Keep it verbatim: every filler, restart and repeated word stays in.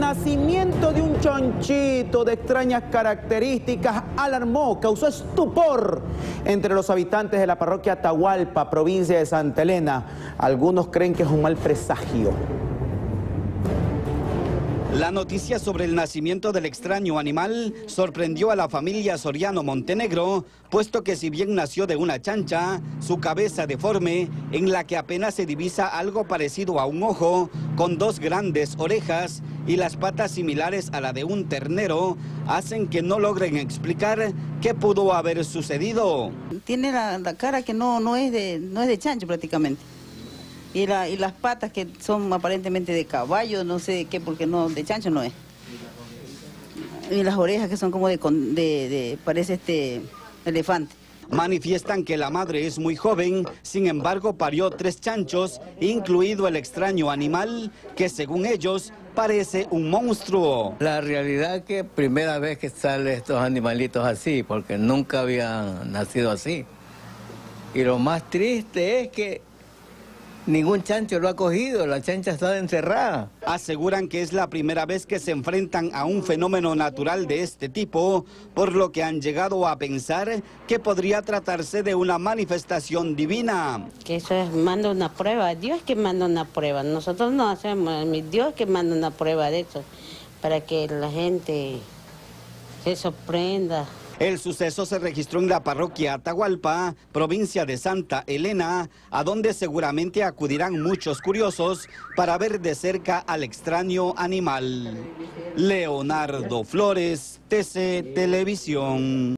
nacimiento de un chonchito de extrañas características alarmó, causó estupor entre los habitantes de la parroquia Atahualpa, provincia de Santa Elena. Algunos creen que es un mal presagio. La noticia sobre el nacimiento del extraño animal sorprendió a la familia Soriano Montenegro, puesto que si bien nació de una chancha, su cabeza deforme, en la que apenas se divisa algo parecido a un ojo, con dos grandes orejas y las patas similares a la de un ternero, hacen que no logren explicar qué pudo haber sucedido. Tiene la, la cara que no, no, es de, no es de chancho prácticamente. Y, la, y las patas que son aparentemente de caballo, no sé qué, porque no, de chancho no es. Y las orejas que son como de, de, de parece este elefante. Manifiestan que la madre es muy joven, sin embargo parió tres chanchos, incluido el extraño animal, que según ellos parece un monstruo. La realidad es que primera vez que salen estos animalitos así, porque nunca habían nacido así. Y lo más triste es que ningún chancho lo ha cogido, la chancha está encerrada. Aseguran que es la primera vez que se enfrentan a un fenómeno natural de este tipo, por lo que han llegado a pensar que podría tratarse de una manifestación divina. Que eso es, manda una prueba, Dios que manda una prueba, nosotros no hacemos, Dios que manda una prueba de eso, para que la gente se sorprenda. El suceso se registró en la parroquia Atahualpa, provincia de Santa Elena, a donde seguramente acudirán muchos curiosos para ver de cerca al extraño animal. Leonardo Flores, T C Televisión.